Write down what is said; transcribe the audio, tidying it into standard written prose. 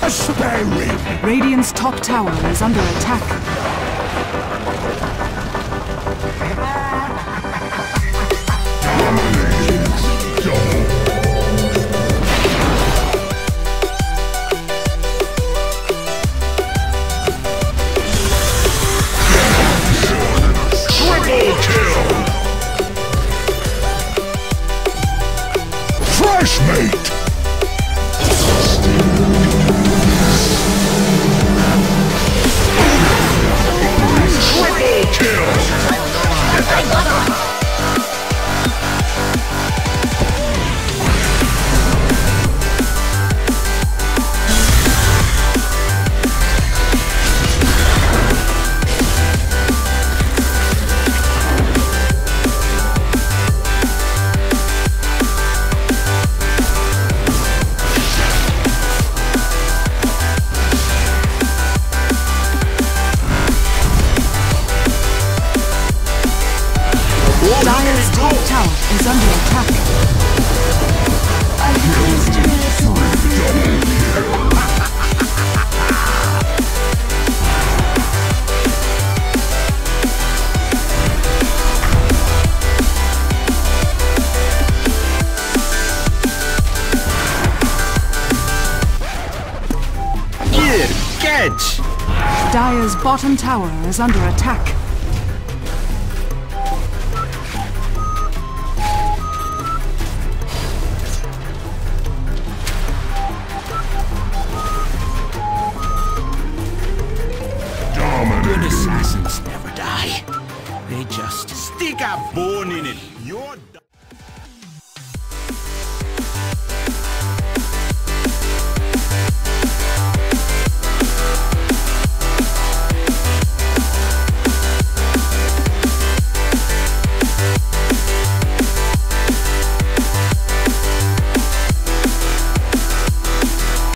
Prosperity! Radiant's top tower is under attack. Triple kill! Fresh mate! Triple kill! Dire's top tower is under attack. Here, catch! Dire's bottom tower is under attack. Good assassins never die. They just stick a bone in it. You're